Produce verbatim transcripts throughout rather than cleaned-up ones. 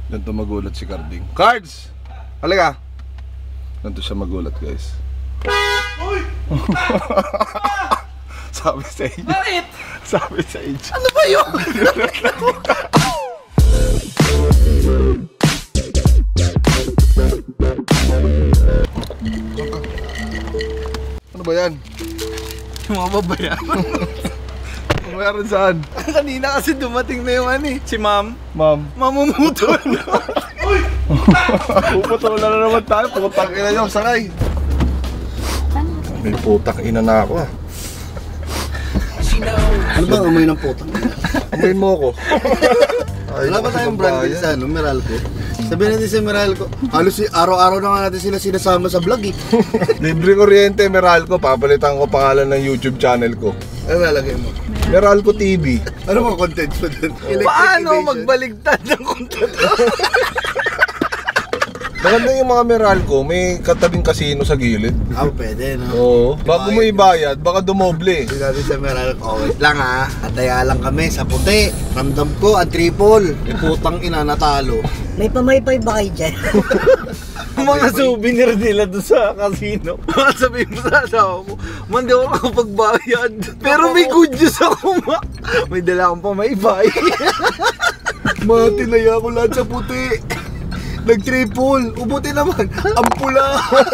Ganito magulat si Carding. Cards! Halika! Ganito siya magulat, guys. Uy! Sabi sa inyo. Bakit? Sabi sa inyo. Ano ba yun? Ano ba yan? Yung mga babayan. Ano meron saan? Kanina kasi dumating na yung ano eh. Si ma'am. Ma'am. Mamumutol. Uy! Puputol na naman tayo. Putang ina nyo. Sakay. May putang ina na ako ah. Ano ba amoy ng putang? Amoyin mo ako. Wala ba tayong brand din sa ano, Meralco? Sabihin natin sa Meralco. Halos araw-araw na nga natin sila sinasama sa vlog eh. Libre kuryente, Meralco. Papalitan ko pangalan ng YouTube channel ko. Ano lalagay mo? Meralco T V. Ano mga content mo dun? Paano magbaligtad ng content? Maganda yung mga Meralco, may katabing casino sa gilid. Ah, pwede no? Oo. Bago mo ibayad, baka dumoble. Hindi natin sa Meralco. Oh, wait lang ha. Ataya lang kami sa puti. Ramdam ko ang triple. May putang ina natalo. May pamaypay ba kayo dyan? Mga souvenir nila doon sa casino. Sabihin mo sa asawa mo, man di ako nakapagbayad. Pero may good news ako ma. May dala akong pamaypay. Ma, tinaya ko lahat sa puti. Nag-triple. Ubuti naman. Ang pula.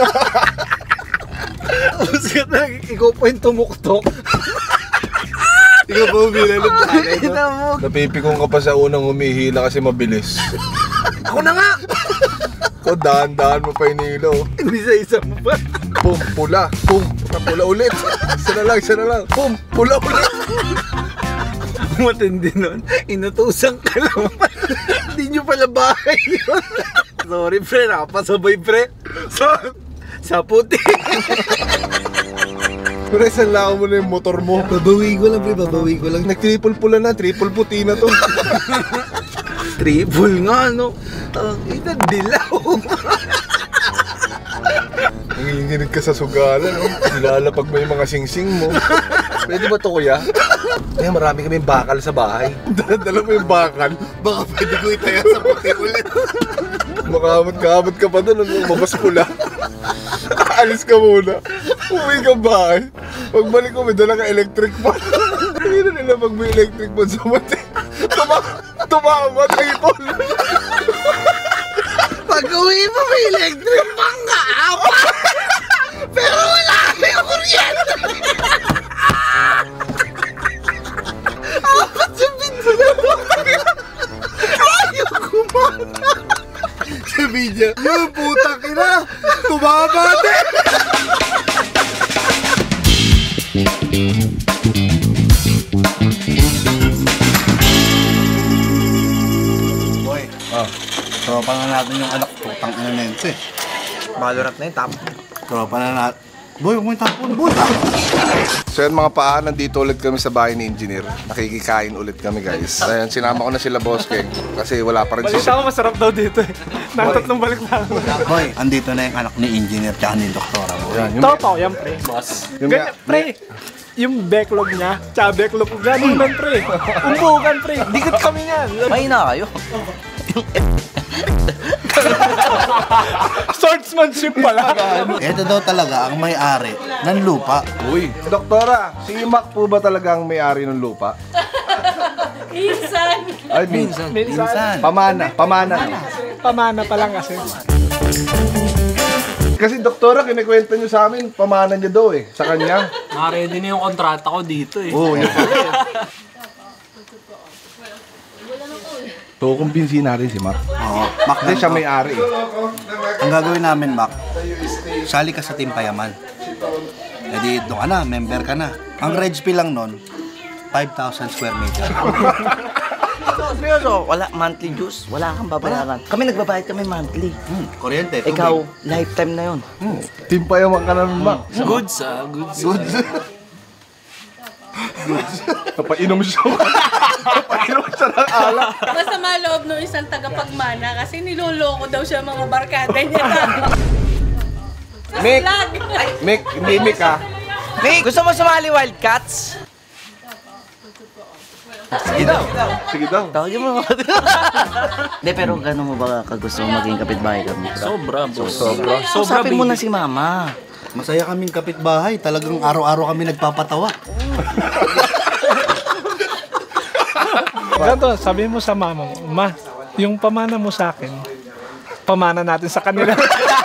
Tapos ka na, ikaw pa yung tumuktok. Ikaw pa humila ng tanay mo. Napipikong ka pa sa unang humihila kasi mabilis. Ako na nga! Ko, dahan-dahan mo pa inilo. Hindi sa isa mo pa. Pum, pula. Pum, pula ulit. Isa na lang, isa na lang. Pum, pula ulit. Matindi nun. Inutusan ka lang. Hindi nyo pala bahay yun. Sorry pre, nakapasabay pre. Sa, sa puti. Pero isang lang mo na yung motor mo. Babawi ko lang pre, babawi ko lang. Nag-triple pula na, triple puti na to. Triple nga no. Ina dilaw. Nanginginig ka sa sugalan, no? Nilalapag mo yung mga singsing mo. Pwede ba to kuya? Kaya marami kaming bakal sa bahay. Dala mo yung bakal. Baka pwede ko itaya sa puti ulit. Makahamad-kahamad ka pa doon, ano? Mabas pula. Alis ka muna. Uwi ka bahay. Pagbalik ko, may dala ka electric fan. Hindi na nila pag may electric fan sa mati. Tumama, triple. Pag-uwi mo may electric fan nga, apa! Pero wala kayong kuryente! Apat sa pinto na to! Ayaw kumana! Sabi niya, yung putang ina! Tumama din! Boy, Ah. tropa na natin yung anak ko, tang ina na ito eh. Valorant na yun, tap. Tropa na natin. Boy, huwag mo yung tapon, boy! So yan mga paa, nandito ulit kami sa bahay ni Engineer. Nakikikain ulit kami guys. Ayan, sinama ko na sila Boss Keng kasi wala pa rin si... Balita ko masarap daw dito eh. Natatlong balik na ako. Boy, andito na yung anak ni Engineer tsaka ni Doktora mo. Yan, yung, Totoo yan, pre. Boss. yung, Ganyan, pre. Yung backlog niya, tsaka backlog ko, ganun lang, pre. Umbukan, pre. Dikit kami niyan. May na kayo. Swordsmanship pala. Ito daw talaga ang may-ari ng lupa. Uy, Doktora, si Mac po ba talaga ang may-ari ng lupa? Minsan. Ay, minsan. Minsan. Pamana, pamana. Pamana pa lang kasi. Kasi Doktora, kinikwento nyo sa amin, pamana niya daw eh, sa kanya. Naka-ready na yung kontrata ko dito eh. Oo, yun pala eh. So, kumbinsin natin si Mac. Oo, Mac Kasi siya may-ari eh. Ang gagawin namin, Mac, sali ka sa Team Payaman. E di, doon ka na, member ka na. Ang reg fee lang nun, five thousand square meter. Seryoso, wala monthly dues, wala kang babayaran. Kami nagbabayad kami monthly. Hmm, kuryente, tubig. Ikaw, lifetime na yun. Hmm. Team pa yung ka naman, Mac. Goods ah, goods. Goods. Napainom siya. Napainom siya ng alak. Masama loob ng isang tagapagmana kasi niloloko daw siya mga barkada niya. Mick! Vlog. Mick, hindi Mick ah. Nick, gusto mo sumali Wildcats? Sige daw. Sige daw. Tawagin mo. Hindi, pero gano'n mo ba kagusto mo maging kapitbahay kami? Sobra, boss. Sobra. Sobra, Usapin mo baby. na si mama. Masaya kaming kapitbahay. Talagang araw-araw kami nagpapatawa. Ganito, sabihin mo sa mama mo, Ma, yung pamana mo sa akin, pamana natin sa kanila.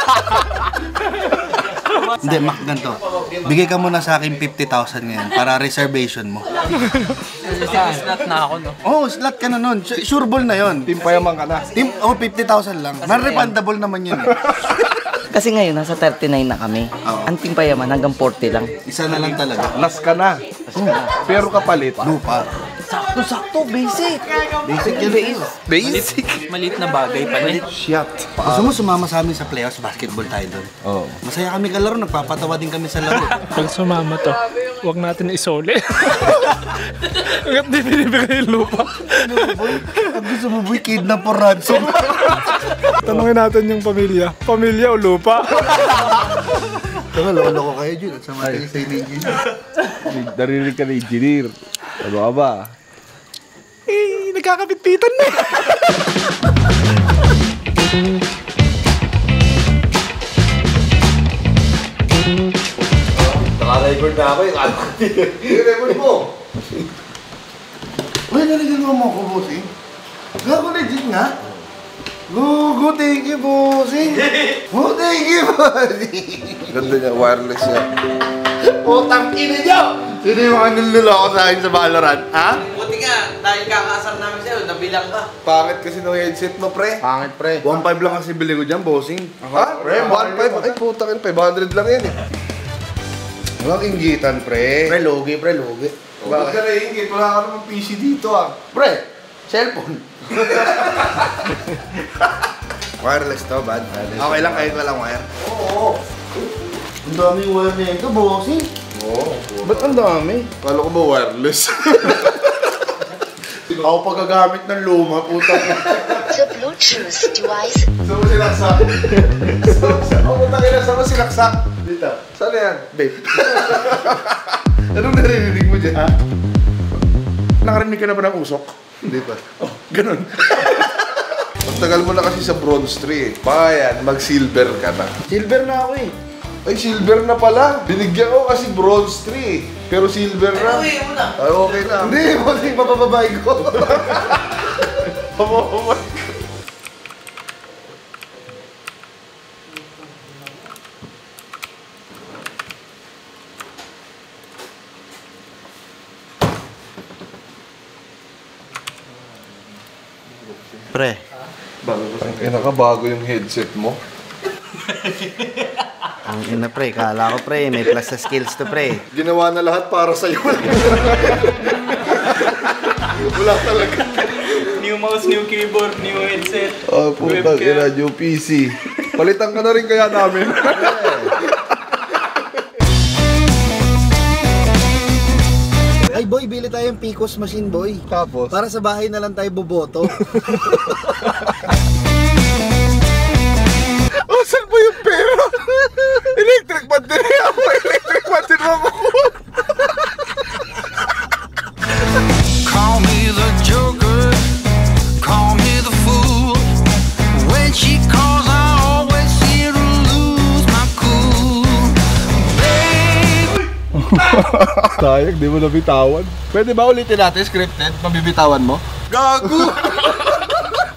Hindi, Mac, ganito. Bigay ka muna sa akin fifty thousand ngayon para reservation mo. Slot na ako, no? Oh, slot ka na nun. Su- Sure ball na yon. Team payaman ka na. Team, oh, fifty thousand lang. Non-refundable naman yun. eh. Kasi ngayon, nasa thirty-nine na kami. Oo. Ang Team Payaman hanggang forty lang. Isa na lang talaga. Nas ka na. Pero kapalit. Lupa. Sakto-sakto, basic. Basic yun. Basic. Maliit na bagay pa niya. Shit. Gusto mo sumama sa amin sa playoffs, basketball tayo doon. Oo. Masaya kami kalaro, nagpapatawa din kami sa laro. Pag sumama to, huwag natin isole. Hanggat di binibigay yung lupa. Ang gusto mo, boy, kidnap or ransom. Tanungin natin yung pamilya. Pamilya o lupa? Tama, loko-loko kayo, Jun. At sama kayo sa engineer. Narinig ka na engineer. Ano ka ba? Eh, nagkakapit-pitan na. Naka-record na ako. I-record mo. Uy, naligan mo ako, bossing. Gago legit nga. Gugu, thank you, bossing. Oh, thank you, bossing. Ganda niya, wireless niya. Putang ina niyo! Sino yung mga niloloko sa akin sa Valorant, ha? Buti nga, dahil kakaasar namin sa'yo, nabilang ka. Pangit kasi ng headset mo, pre. Pangit, pre. one five lang kasi bili ko dyan, bossing. Ha? Pre, one five? Ay, putang ina, five hundred lang yan eh. Walang inggitan, pre. Pre, logi, pre, logi. Bakit ka naingit? Wala ka naman P C dito ah. Pre, cellphone. Wireless to, bad. Okay lang kahit walang wire. Oo. Ang daming wire na ito, bossing. Oo. Ba't ang dami? Kala ko ba wireless? Ako paggagamit ng luma, putang ina. The Bluetooth device Saan mo silaksak? Saan mo tangina? Saan mo silaksak? Dito. Saan yan? Babe. Anong naririnig mo dyan, ha? Nakarinig ka na ba ng usok? Hindi pa. Oh, ganun. Pagtagal mo na kasi sa bronze three. Pa yan, mag-silver ka na. Silver na ako eh. Ay, silver na pala. Binigyan ko kasi bronze three. Pero silver na. Ay, mo na. Ay, okay na. Hindi, bossing, papababay ko. Pamamamay. Pre. Ang ina ka, bago yung headset mo. Ang ina, pre. Kala ko, pre. May plus sa skills to, pre. Ginawa na lahat para sa'yo. Wala talaga. New mouse, new keyboard, new headset. Oh, putang ina, new P C. Palitan ka na rin kaya namin. Ay, boy, bili tayong Picos machine, boy. Tapos? Para sa bahay na lang tayo boboto. Oh, saan po yung pera? Electric battery ako. Electric battery ako. Call me the joker, call me the fool. When she calls, I always seem to lose my cool. Baby. Sayang, di mo nabitawan. Pwede ba ulitin natin scripted? Mabibitawan mo? Gago!